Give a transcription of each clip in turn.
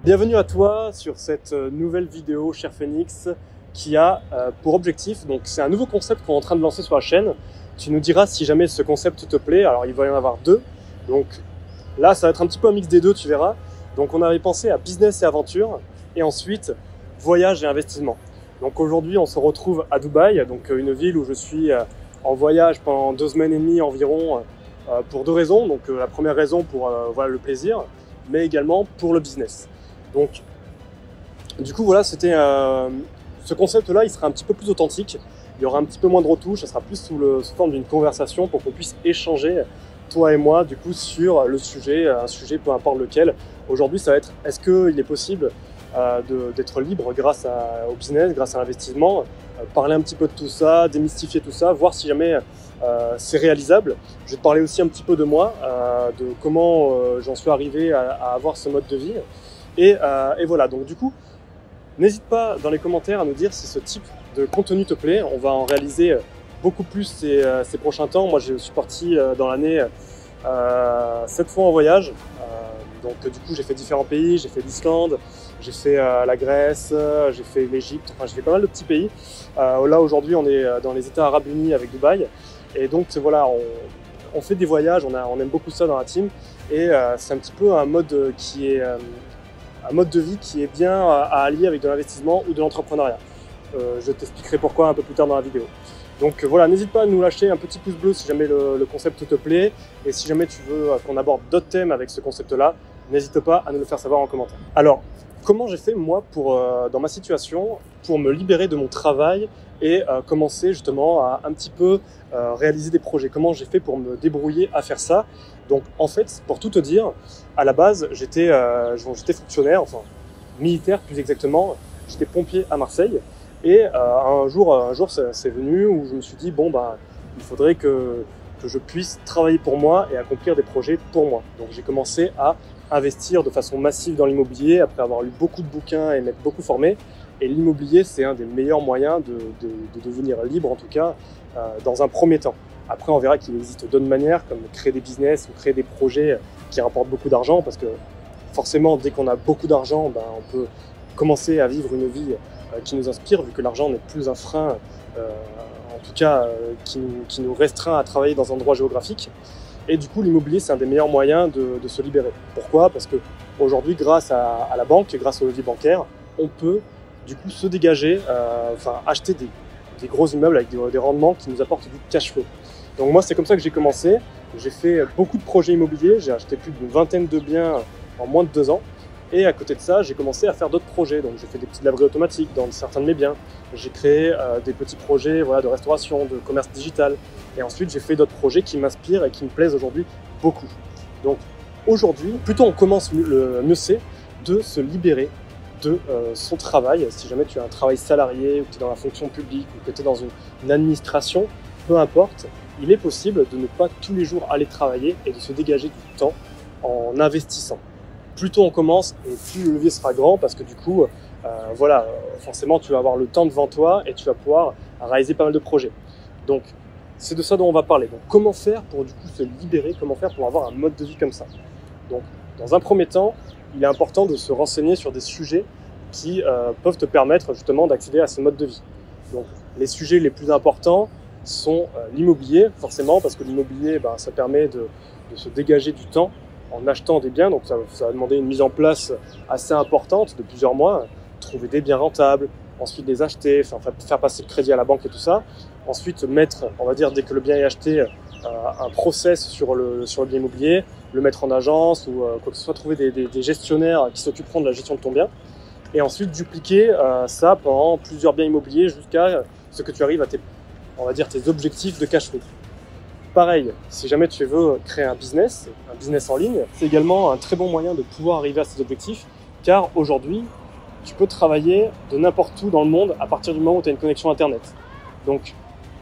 Bienvenue à toi sur cette nouvelle vidéo, cher Phoenix, qui a pour objectif, donc c'est un nouveau concept qu'on est en train de lancer sur la chaîne. Tu nous diras si jamais ce concept te plaît. Alors il va y en avoir deux, donc là ça va être un petit peu un mix des deux, tu verras. Donc on avait pensé à business et aventure, et ensuite voyage et investissement. Donc aujourd'hui on se retrouve à Dubaï, donc une ville où je suis en voyage pendant 2 semaines et demie environ, pour deux raisons. Donc la première raison pour voilà, le plaisir, mais également pour le business. Donc, du coup, voilà, c'était ce concept-là, il sera un petit peu plus authentique. Il y aura un petit peu moins de retouches, ça sera plus sous forme d'une conversation pour qu'on puisse échanger, toi et moi, du coup, sur le sujet, un sujet peu importe lequel. Aujourd'hui, ça va être, est-ce qu'il est possible d'être libre grâce au business, grâce à l'investissement, parler un petit peu de tout ça, démystifier tout ça, voir si jamais c'est réalisable. Je vais te parler aussi un petit peu de moi, de comment j'en suis arrivé à avoir ce mode de vie. Et voilà, donc du coup, n'hésite pas dans les commentaires à nous dire si ce type de contenu te plaît. On va en réaliser beaucoup plus ces prochains temps. Moi, je suis parti dans l'année 7 fois en voyage. Donc du coup, j'ai fait différents pays. J'ai fait l'Islande, j'ai fait la Grèce, j'ai fait l'Égypte. Enfin, j'ai fait pas mal de petits pays. Là, aujourd'hui, on est dans les États Arabes Unis avec Dubaï. Et donc, voilà, on fait des voyages. On aime beaucoup ça dans la team. Et c'est un petit peu un mode qui est... un mode de vie qui est bien à allier avec de l'investissement ou de l'entrepreneuriat. Je t'expliquerai pourquoi un peu plus tard dans la vidéo. Donc voilà, n'hésite pas à nous lâcher un petit pouce bleu si jamais le concept te plaît, et si jamais tu veux qu'on aborde d'autres thèmes avec ce concept-là, n'hésite pas à nous le faire savoir en commentaire. Alors, comment j'ai fait moi dans ma situation pour me libérer de mon travail et commencer justement à un petit peu réaliser des projets? Comment j'ai fait pour me débrouiller à faire ça? Donc en fait, pour tout te dire, à la base, j'étais fonctionnaire, enfin militaire plus exactement. J'étais pompier à Marseille, et un jour c'est venu où je me suis dit bon bah il faudrait que je puisse travailler pour moi et accomplir des projets pour moi. Donc j'ai commencé à investir de façon massive dans l'immobilier après avoir lu beaucoup de bouquins et m'être beaucoup formé. Et l'immobilier, c'est un des meilleurs moyens de devenir libre, en tout cas dans un premier temps. Après, on verra qu'il existe d'autres manières, comme créer des business ou créer des projets qui rapportent beaucoup d'argent, parce que forcément, dès qu'on a beaucoup d'argent, ben, on peut commencer à vivre une vie qui nous inspire, vu que l'argent n'est plus un frein, en tout cas qui nous restreint à travailler dans un endroit géographique. Et du coup, l'immobilier, c'est un des meilleurs moyens de se libérer. Pourquoi? Parce qu'aujourd'hui, grâce à la banque, grâce au levier bancaire, on peut du coup se dégager, acheter des gros immeubles avec des rendements qui nous apportent du cash flow. Donc moi, c'est comme ça que j'ai commencé. J'ai fait beaucoup de projets immobiliers, j'ai acheté plus d'une vingtaine de biens en moins de 2 ans. Et à côté de ça, j'ai commencé à faire d'autres projets. Donc j'ai fait des petites laveries automatiques dans certains de mes biens. J'ai créé des petits projets de restauration, de commerce digital. Et ensuite, j'ai fait d'autres projets qui m'inspirent et qui me plaisent aujourd'hui beaucoup. Donc aujourd'hui, plutôt on commence, mieux c'est de se libérer de son travail. Si jamais tu as un travail salarié, ou que tu es dans la fonction publique, ou que tu es dans une administration, peu importe, il est possible de ne pas tous les jours aller travailler et de se dégager du temps en investissant. Plus tôt on commence et plus le levier sera grand, parce que du coup, forcément tu vas avoir le temps devant toi et tu vas pouvoir réaliser pas mal de projets. Donc c'est de ça dont on va parler. Donc comment faire pour du coup se libérer, comment faire pour avoir un mode de vie comme ça? Donc dans un premier temps, il est important de se renseigner sur des sujets qui peuvent te permettre justement d'accéder à ce mode de vie. Donc les sujets les plus importants sont l'immobilier, forcément, parce que l'immobilier, ça permet de se dégager du temps en achetant des biens. Donc ça va demander une mise en place assez importante de plusieurs mois, trouver des biens rentables, ensuite les acheter, faire passer le crédit à la banque et tout ça. Ensuite mettre, on va dire, dès que le bien est acheté, un process sur le bien immobilier, le mettre en agence ou quoi que ce soit, trouver des gestionnaires qui s'occuperont de la gestion de ton bien, et ensuite dupliquer ça pendant plusieurs biens immobiliers jusqu'à ce que tu arrives à tes objectifs de cash flow. Pareil, si jamais tu veux créer un business en ligne, c'est également un très bon moyen de pouvoir arriver à ces objectifs, car aujourd'hui, tu peux travailler de n'importe où dans le monde à partir du moment où tu as une connexion Internet. Donc,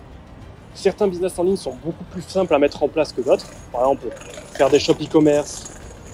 certains business en ligne sont beaucoup plus simples à mettre en place que d'autres. Par exemple, faire des shops e-commerce,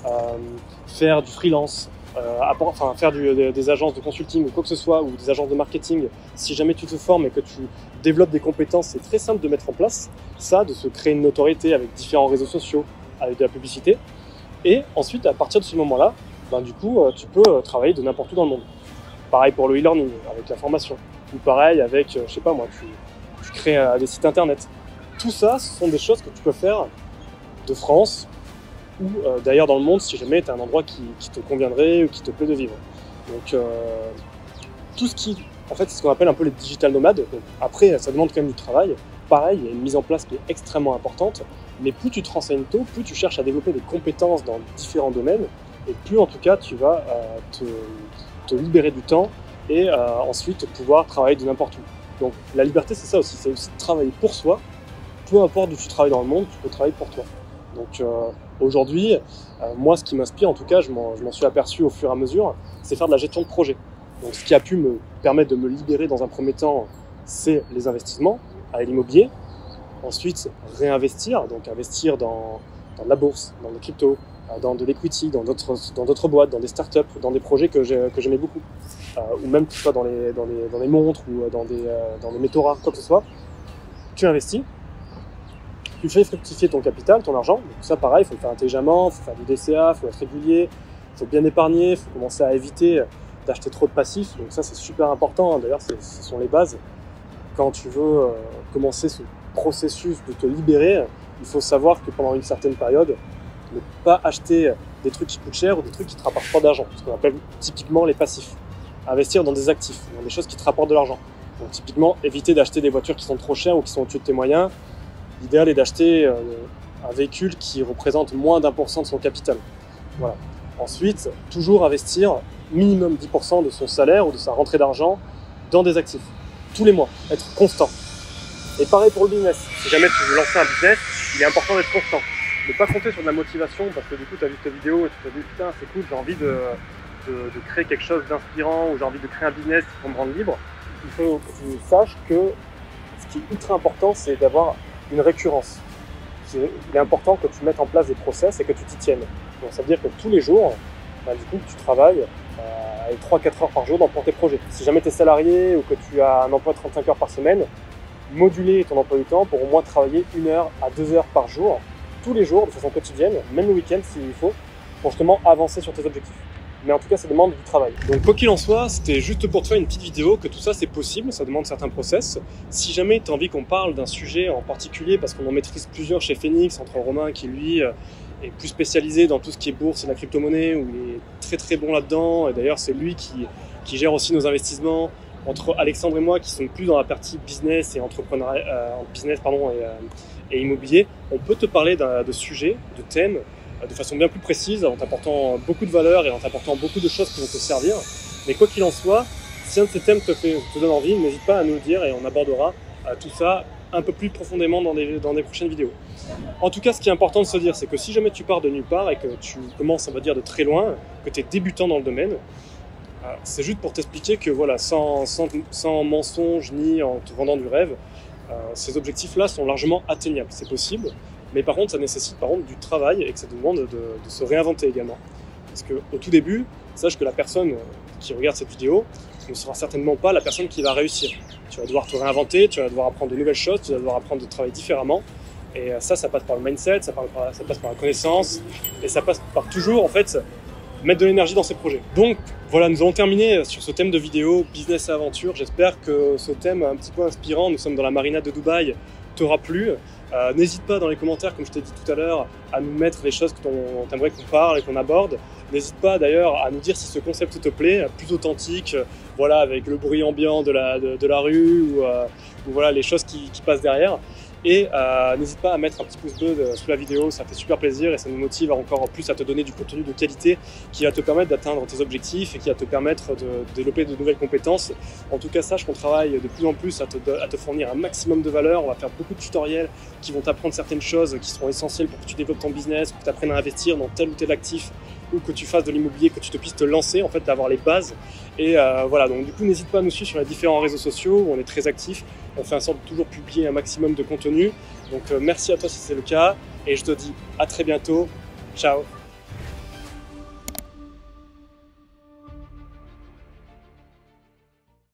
faire du freelance, faire des agences de consulting ou quoi que ce soit, ou des agences de marketing. Si jamais tu te formes et que tu développes des compétences, c'est très simple de mettre en place ça, de se créer une notoriété avec différents réseaux sociaux, avec de la publicité. Et ensuite, à partir de ce moment-là, ben, du coup, tu peux travailler de n'importe où dans le monde. Pareil pour le e-learning, avec la formation. Ou pareil avec, je sais pas moi, tu crées des sites internet. Tout ça, ce sont des choses que tu peux faire de France ou d'ailleurs dans le monde si jamais tu as un endroit qui te conviendrait ou qui te plaît de vivre. Donc tout ce qui, en fait, c'est ce qu'on appelle un peu les digital nomades. Donc, après, ça demande quand même du travail. Pareil, il y a une mise en place qui est extrêmement importante, mais plus tu te renseignes tôt, plus tu cherches à développer des compétences dans différents domaines, et plus en tout cas tu vas te libérer du temps et ensuite pouvoir travailler de n'importe où. Donc la liberté, c'est ça aussi, c'est aussi de travailler pour soi. Peu importe où tu travailles dans le monde, tu peux travailler pour toi. Donc aujourd'hui, moi ce qui m'inspire, en tout cas je m'en suis aperçu au fur et à mesure, c'est faire de la gestion de projet. Donc ce qui a pu me permettre de me libérer dans un premier temps, c'est les investissements à l'immobilier. Ensuite, réinvestir, donc investir dans de la bourse, dans les cryptos, dans de l'equity, dans d'autres boîtes, dans des startups, dans des projets que j'aimais beaucoup. Ou même que ce soit dans les montres ou dans des métaux rares, quoi que ce soit. Tu investis, tu fais fructifier ton capital, ton argent. Donc ça, pareil, il faut le faire intelligemment, il faut faire du DCA, il faut être régulier, il faut bien épargner, il faut commencer à éviter d'acheter trop de passifs. Donc ça, c'est super important. D'ailleurs, ce sont les bases. Quand tu veux commencer ce processus de te libérer, il faut savoir que pendant une certaine période, ne pas acheter des trucs qui coûtent cher ou des trucs qui te rapportent pas d'argent, ce qu'on appelle typiquement les passifs. Investir dans des actifs, dans des choses qui te rapportent de l'argent. Donc typiquement, éviter d'acheter des voitures qui sont trop chères ou qui sont au-dessus de tes moyens. L'idéal est d'acheter un véhicule qui représente moins d'1% de son capital. Voilà. Ensuite, toujours investir minimum 10% de son salaire ou de sa rentrée d'argent dans des actifs. Tous les mois, être constant. Et pareil pour le business. Si jamais tu veux lancer un business, il est important d'être constant. Ne pas compter sur de la motivation parce que du coup tu as vu cette vidéo et tu t'es dit putain c'est cool, j'ai envie de créer quelque chose d'inspirant ou j'ai envie de créer un business qui va me rendre libre. Il faut que tu saches que ce qui est ultra important, c'est d'avoir une récurrence. Il est important que tu mettes en place des process et que tu t'y tiennes. Donc ça veut dire que tous les jours, du coup, tu travailles 3-4 heures par jour pour tes projets. Si jamais tu es salarié ou que tu as un emploi de 35 heures par semaine, moduler ton emploi du temps pour au moins travailler 1 heure à 2 heures par jour, tous les jours, de façon quotidienne, même le week-end s'il faut, pour justement avancer sur tes objectifs. Mais en tout cas, ça demande du travail. Donc quoi qu'il en soit, c'était juste pour te faire une petite vidéo que tout ça c'est possible, ça demande certains process. Si jamais tu as envie qu'on parle d'un sujet en particulier, parce qu'on en maîtrise plusieurs chez Phoenix, entre Romain qui lui est plus spécialisé dans tout ce qui est bourse et la crypto-monnaie, où il est très très bon là-dedans, et d'ailleurs c'est lui qui gère aussi nos investissements, entre Alexandre et moi qui sont plus dans la partie business et entrepreneuriat, et immobilier, on peut te parler de sujets, de thèmes, de façon bien plus précise, en t'apportant beaucoup de valeur et en t'apportant beaucoup de choses qui vont te servir. Mais quoi qu'il en soit, si un de ces thèmes te donne envie, n'hésite pas à nous le dire et on abordera tout ça un peu plus profondément dans des prochaines vidéos. En tout cas, ce qui est important de se dire, c'est que si jamais tu pars de nulle part et que tu commences, on va dire, de très loin, que tu es débutant dans le domaine, c'est juste pour t'expliquer que voilà, sans mensonge ni en te vendant du rêve, ces objectifs-là sont largement atteignables. C'est possible, mais par contre, ça nécessite du travail et que ça demande de se réinventer également. Parce qu'au tout début, sache que la personne qui regarde cette vidéo ne sera certainement pas la personne qui va réussir. Tu vas devoir te réinventer, tu vas devoir apprendre de nouvelles choses, tu vas devoir apprendre de travailler différemment. Et ça passe par le mindset, ça passe par la connaissance, et ça passe par toujours, en fait, mettre de l'énergie dans ses projets. Donc voilà, nous allons terminer sur ce thème de vidéo, business et aventure. J'espère que ce thème un petit peu inspirant, nous sommes dans la marina de Dubaï, t'aura plu. N'hésite pas dans les commentaires, comme je t'ai dit tout à l'heure, à nous mettre les choses que t'aimerais qu'on parle et qu'on aborde. N'hésite pas d'ailleurs à nous dire si ce concept te plaît, plus authentique, voilà, avec le bruit ambiant de la rue ou voilà, les choses qui passent derrière. Et n'hésite pas à mettre un petit pouce bleu sous la vidéo, ça fait super plaisir et ça nous motive encore plus à te donner du contenu de qualité qui va te permettre d'atteindre tes objectifs et qui va te permettre de développer de nouvelles compétences. En tout cas, sache qu'on travaille de plus en plus à te fournir un maximum de valeur. On va faire beaucoup de tutoriels qui vont t'apprendre certaines choses qui seront essentielles pour que tu développes ton business, pour que tu apprennes à investir dans tel ou tel actif ou que tu fasses de l'immobilier, que tu te puisses te lancer, en fait, d'avoir les bases. Et voilà, donc du coup, n'hésite pas à nous suivre sur les différents réseaux sociaux où on est très actifs. On fait en sorte de toujours publier un maximum de contenu. Donc merci à toi si c'est le cas et je te dis à très bientôt. Ciao!